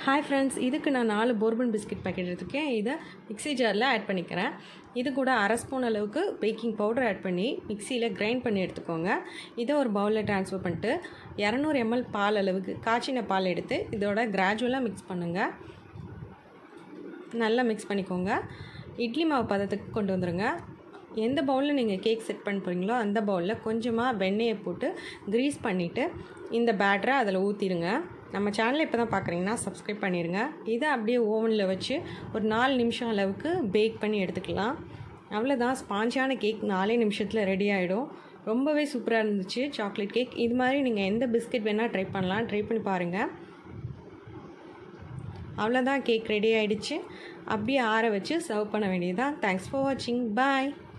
Hi friends, இதுக்கு நான் 4 bourbon biscuit packet எடுத்துருக்கேன். இதை மிக்ஸி ஜாரில் ஆட் பண்ணிக்கிறேன். இது கூட அரை ஸ்பூன் அளவுக்கு பேக்கிங் பவுடர் ஆட் பண்ணி மிக்சியில் கிரைண்ட் பண்ணி எடுத்துக்கோங்க. இதை ஒரு பவுலில் ட்ரான்ஸ்ஃபர் பண்ணிட்டு 200 ml பால் அளவுக்கு காய்ச்சின பால் எடுத்து இதோட கிராஜுவலாக மிக்ஸ் பண்ணுங்கள். நல்லா மிக்ஸ் பண்ணிக்கோங்க. இட்லி மாவு பதத்துக்கு கொண்டு வந்துடுங்க. எந்த பவுலில் நீங்கள் கேக் செட் பண்ண போகிறீங்களோ அந்த பவுலில் கொஞ்சமாக வெண்ணெயை போட்டு க்ரீஸ் பண்ணிவிட்டு இந்த பேட்டரை அதில் ஊற்றிடுங்க. நம்ம சேனலை இப்போ தான் பார்க்குறீங்கன்னா சப்ஸ்கிரைப் பண்ணிடுங்க. இதை அப்படியே ஓவனில் வச்சு ஒரு 4 நிமிஷம் அளவுக்கு பேக் பண்ணி எடுத்துக்கலாம். அவ்வளோதான், ஸ்பாஞ்சான கேக் 4 நிமிஷத்தில் ரெடி ஆகிடும். ரொம்பவே சூப்பராக இருந்துச்சு சாக்லேட் கேக். இது மாதிரி நீங்கள் எந்த பிஸ்கெட் வேணால் ட்ரை பண்ணலாம். ட்ரை பண்ணி பாருங்கள். அவ்வளோதான், கேக் ரெடி ஆகிடுச்சு. அப்படியே ஆற வச்சு சர்வ் பண்ண வேண்டியதுதான். தேங்க்ஸ் ஃபார் வாட்சிங். பாய்.